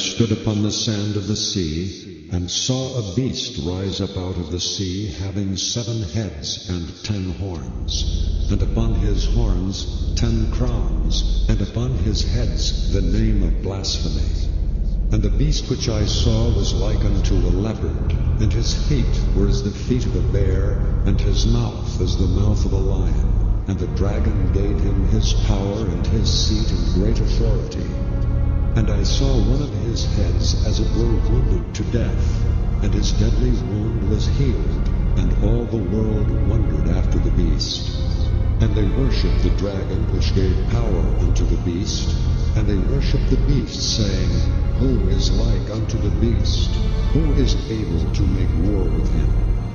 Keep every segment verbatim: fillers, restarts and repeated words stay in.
stood upon the sand of the sea, and saw a beast rise up out of the sea, having seven heads and ten horns, and upon his horns ten crowns, and upon his heads the name of blasphemy. And the beast which I saw was like unto a leopard, and his feet were as the feet of a bear, and his mouth as the mouth of a lion. And the dragon gave him his power and his seat and great authority. And I saw one of his heads as it were wounded to death, and his deadly wound was healed, and all the world wondered after the beast. And they worshipped the dragon which gave power unto the beast, and they worshipped the beast, saying, Who is like unto the beast? Who is able to make war with him?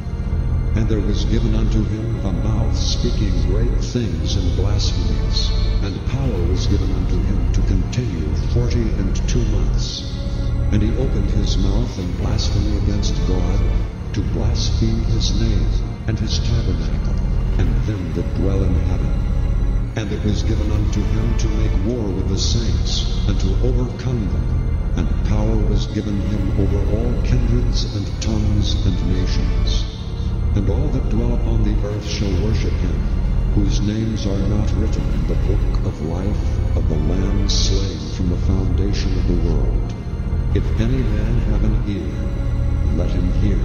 And there was given unto him a mouth speaking great things and blasphemies, and power was given unto him to continue forty and two months. And he opened his mouth in blasphemy against God, to blaspheme his name, and his tabernacle, and them that dwell in heaven. And it was given unto him to make war with the saints, and to overcome them, and power was given him over all kindreds and tongues and nations. And all that dwell upon the earth shall worship him, whose names are not written in the book of life of the Lamb slain from the foundation of the world. If any man have an ear, let him hear.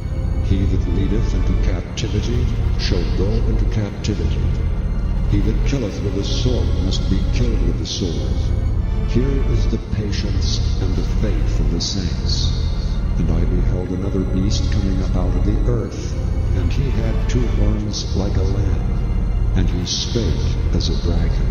He that leadeth into captivity shall go into captivity. He that killeth with the sword must be killed with the sword. Here is the patience and the faith of the saints. And I beheld another beast coming up out of the earth, and he had two horns like a lamb, and he spake as a dragon.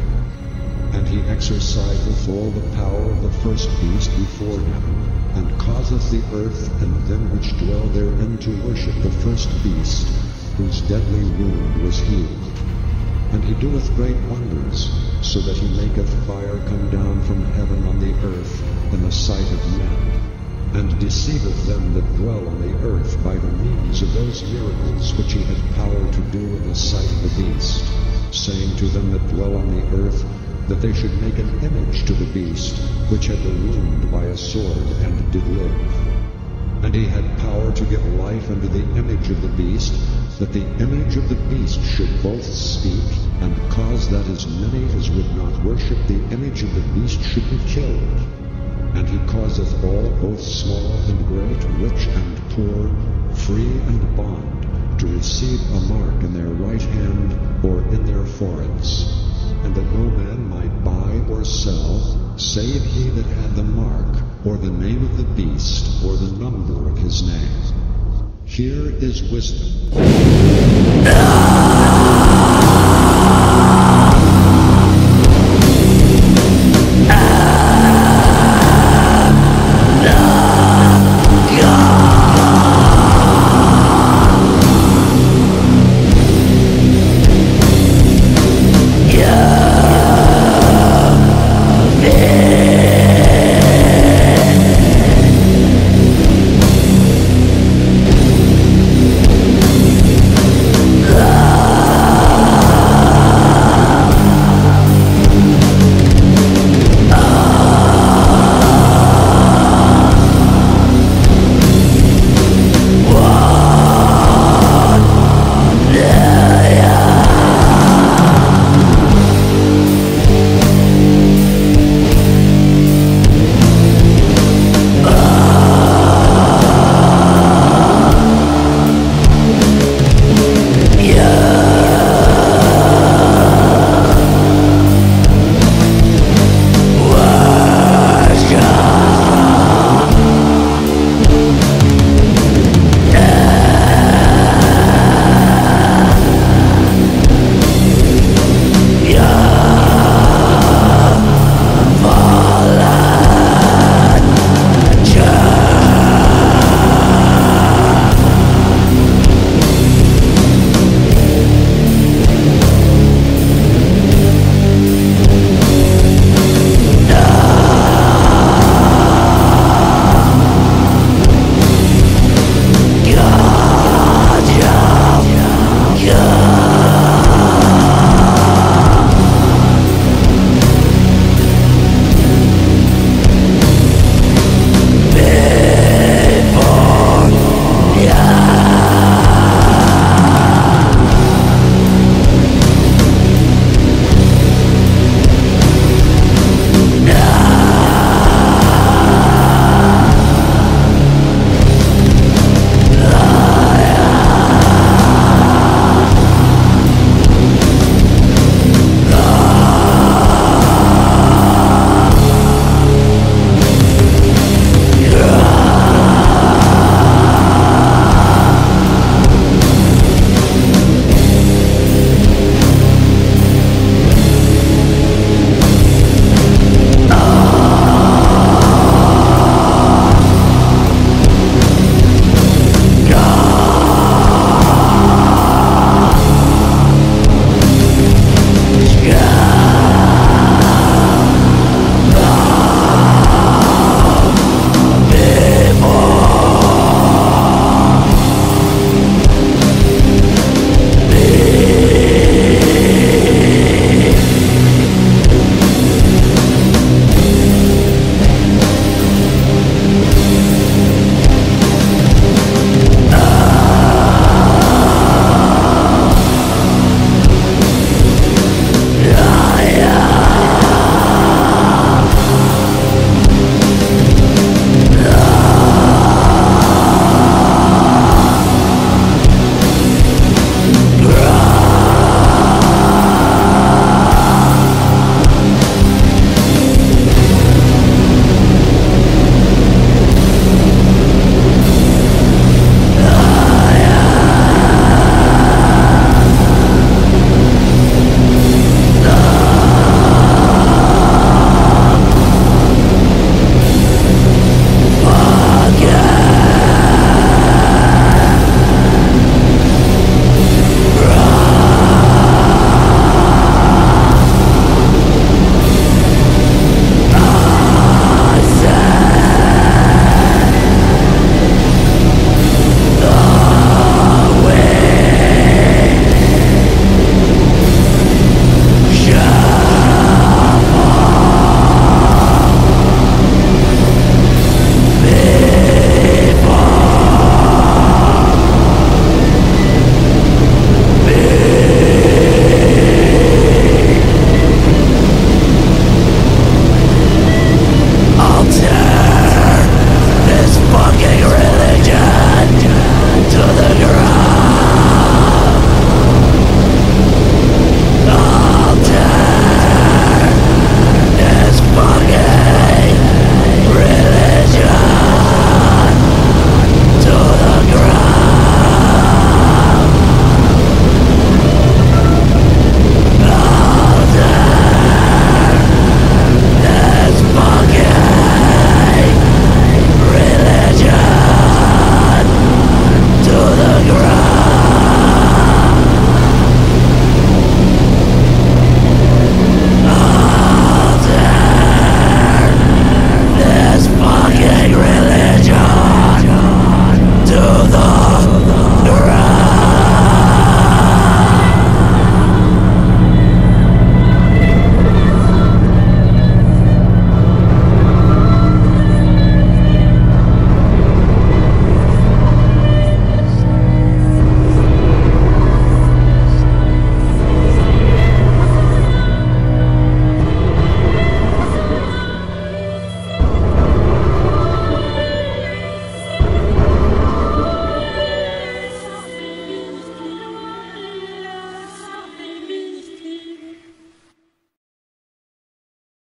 And he exerciseth all the power of the first beast before him, and causeth the earth and them which dwell therein to worship the first beast, whose deadly wound was healed. And he doeth great wonders, so that he maketh fire come down from heaven on the earth in the sight of men, and deceiveth them that dwell on the earth by the means of those miracles which he had power to do in the sight of the beast, saying to them that dwell on the earth, that they should make an image to the beast, which had the wound by a sword, and did live. And he had power to give life unto the image of the beast, that the image of the beast should both speak, and cause that as many as would not worship the image of the beast should be killed. And he causeth all, both small and great, rich and poor, free and bond, to receive a mark in their right hand or in their foreheads, and that no man might buy or sell, save he that had the mark, or the name of the beast, or the number of his name. Here is wisdom.